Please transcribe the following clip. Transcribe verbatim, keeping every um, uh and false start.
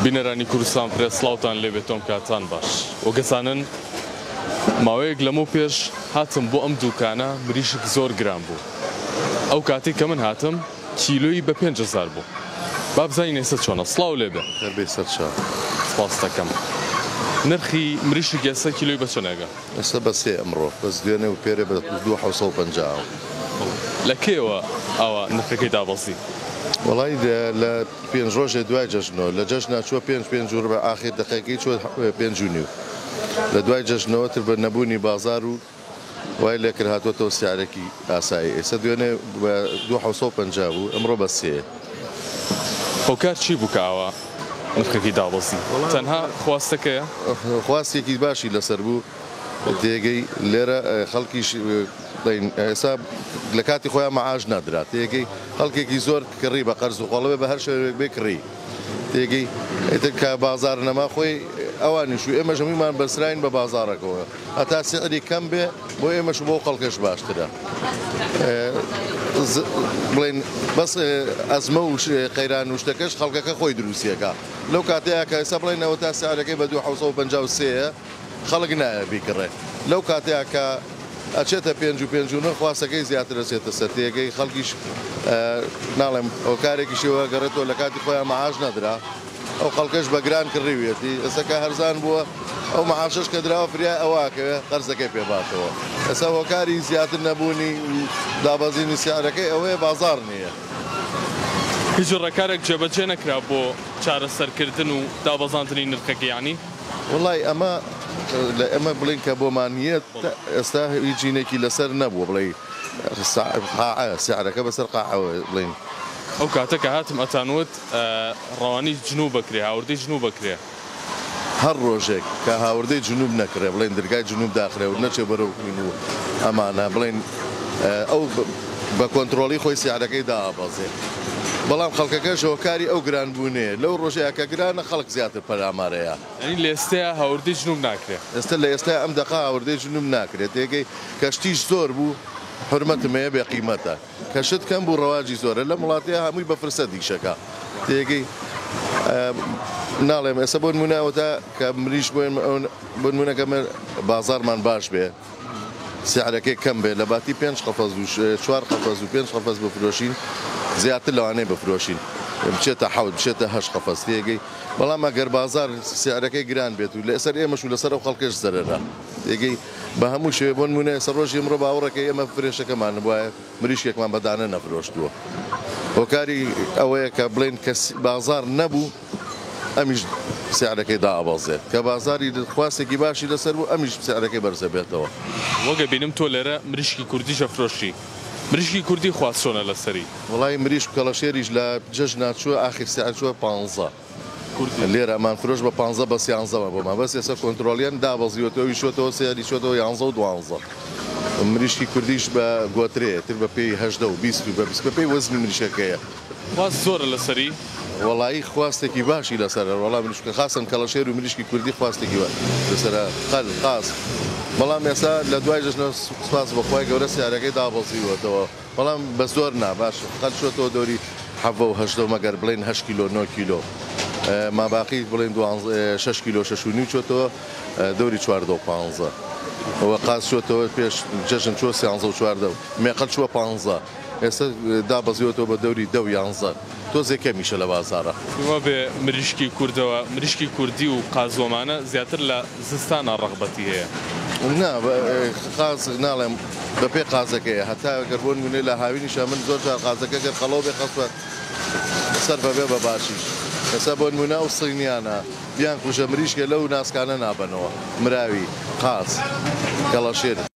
بینەرانی کوردستان فرێ سڵاوتان لێ بێتۆم کاتان باش وەگەزانن ماوەیەک لەمە پێش هاتم بۆ ئەم دوکانە مریشک زۆر گران بوو ئەو کاتێک کە من هاتم کیلۆی بە پێنج هەزار بوو با بزانین ئێستا چۆنە سڵاو لێ بێ سپاس دەکەم نرخی مریشک ئێستا کیلۆی بە چۆنێگە ئێستا بە سێ ئەمڕۆ بەس دوێنێ و پێرێ بە دوو حەوت سەد و پەنجا لە کێوە ئەوە نرخەکەی دابەزی وڵی لە پێنج ڕۆژێ دوای جەژنەوە لە جەژنا چوە پێنج پێنج و ڕبع ئاخر دقەیەکەی چوە پێنج و نیو لە دوای جەژنەوە تر بە نەبوونی بازار و وای لێکرد هاتوۆتەوە سیارێکی ئاسایی ئێستا دوێنێ بە دوو حەوت سەد و پەنجا بوو ئەمڕۆ بە سێ هۆکار چی بوو کە ئەوە نرخەکەی دابەزی تەنها خواستەکەیە خواستێکی باشی لەسەر بوو تێگەی لێرە خەڵکیش ئێستا لە کاتی خۆیان مەعاش نادرا تێگەی خەڵکێکی زۆر کڕی بە قەرز و قۆڵەوێ بە هەر شوێک بێ کڕی تێگەی ئێتر کە بازار نەما خۆی ئەوانیش و ئێمە ژەمیمان بەسراین بە بازارەکەەوە هەتا سعری کەم بێ بۆ ئێمەش بۆ خەڵکەش باشترە بڵێن بەس ئەزمە و قەیران و شتەکەش خەڵکەکە خۆی دروستیەکە لەو کاتەیە کە ئێستا بڵێنەوە تا سعرەکەی بە دوو حەوت سەد و پەنجا و سێیە خەڵک نایە بیکڕێ لەو کاتەیە کە ئەچێتە پێنج و پێنج و نۆ خواستەکەی زیاتر دەچێتە سەر تێگەی خەڵکیش ناڵێم هۆکارێکی شێوە گەڕێتەوە لە کاتی خۆیان مەعاش نەدرا ئەو خەڵکەش بە گران کڕیوێتی ئێستاکە هەرزان بووە ئەو مەعاشش کە دراوە فریا ئەوواکەوێ قەرزەکەی پێباتەوە ئێستا هۆکاری زیاتر نەبوونی دابەزینی سیارەکەی ئەوەیە بازار نییە هیچ ڕێکارێک جێبەجێ نەکرا بۆ چارەسەرکردن و دابەزاندنی نرخەکەی یانی وڵی ئەمە لە ئەمە بڵین کە بۆمانیت ئێستا هیچ جینێکی لەسەر نەبووە بڵێ سیارەکە بەسەر قاعەوە بڵین ئەو کاتە کە هاتم ئەتانوت ڕەوانی جنوب بکرێ هاوردەی جنوب بکرێ هەر ڕۆژێک کە هاوردەی جنوب نەکرێ بڵێن دەرگای جنوب داخرێ و نەچێ بەرەوین و ئەمانە بڵێن ئەو بە کۆنتترۆلی خۆی سیارەکەی دابەزێ بەڵام خەڵکەکەش هۆکاری ئەو گرانبوونێ لەو ڕۆژەیە کە گرانە خەڵک زیاتر پەرامارەیە ئەنی لە ئێستەیە هاوردەی جنوب ناکرێت ئێستا لە ئێستا ئەم دەقا هاوردەی جنوب ناکرێت تێگەی کەشتیش زۆر بوو حرمەتمەیە بێ قیمەتە کەشت کەم بوو ڕەواجی زۆرە لە وڵاتەیە هەمووی بە فرسە دیشەکە تێگەی ناڵێم ئێستا بۆ نمونەوەتا کە مریش بنمونەکە بازارمان باش بێ سیارەکەی کەم بێ لە باتی پێنج قەفەز و چوار قەفەز و پێنج قەفەز بفرۆشین زیاتر لەوانەیە بفرۆشین بچێتە حەوت بچێتە هەشت قەفەز تێگەی بەڵام ئەگەر بازار سیارەکەی گران بێت و لەسەر ئێمەش و لەسەر ئەو خەڵکەش زەرەرە تێگەی بە هەموو شێوێ بۆ نمونە ئێستا ڕۆژی ئەمڕۆ باوەڕەکەی ئێمە فرێشەکەمان وایە مریشکێکمان بەدانە نەفرۆشتووە هۆکاری ئەوەیە کە بڵێن کە بازار نەبوو ئەمیش سیارەکەی دابەزێت کە بازاری خواستێکی باشی لەسەر بوو ئەمیش سیارەکەی بەرزە بێتەوە وەگە بینم تۆ لێرە مریشکی کوردیشە فرۆشی مریشکی کوردی خواست چۆنە لەسەری وڵی مریشک کەڵەشێریش لە جەژ ناچووە ئاخر سیار چووە پانزە لێرە ئەمان فرۆش بە پانزە بە سیانزەمە بۆمە بەس ئێستا کۆنتترۆلیان دابەزیوەتەوەی شوێتەوە سیاری شوێتەوە یانزە و دوانزە مریشکی کوردیش بە گۆترێ تر بە پێی هەژدە و بیست و بە بیست بە پێی وەزنی مریشەکەیە خواست زۆرە لەسەری وڵایی خواستێکی باشی لەسەر وەڵام مریشکە خاصن کەڵەشێر و مریشکی کوردی خواستێکی لەسەر قەل خاص بەڵام ئێستا لە دوای جەژنەوە سوپاس بەخوای گەورە سیارەکەی دابەزیوەتەوە بەڵام بە زۆر نا باش قەل شوێتەوە دەوری حەڤە و هەژدە و مەگەر بڵێن هەشت کیلۆ نۆ کیلۆ ماباقی بڵێن شەش کیلۆ شەش و نیو چۆتەوە دەوری چواردە و پانزە ئەوە قاس چۆتەوە پێش جەژن چوە سیانزە و چواردە و مێقەل چووە پانزە ئێستا دابەزیوەتەوە بە دەوری دە و یانزە تۆزێک کەمیشە لە بازارە وە بێ مریشکی کوردەوە مریشکی کوردی و قازۆمانە زیاتر لە زستانە ڕەغبەتی هەیە نا قاز ناڵێم بە پێ قازەکەیە هەتا گەر بۆ نمونێ لە هاوینیشە من زۆر جار قازەکە گەر خەڵەو بێ خەسوە سەر بەبێ بە باشیش ئێستا بۆ نمونە و سینیانە بیان کوژە مریشکە لەو ناسکانە نابنەوە مراوی قاز کەڵەشێر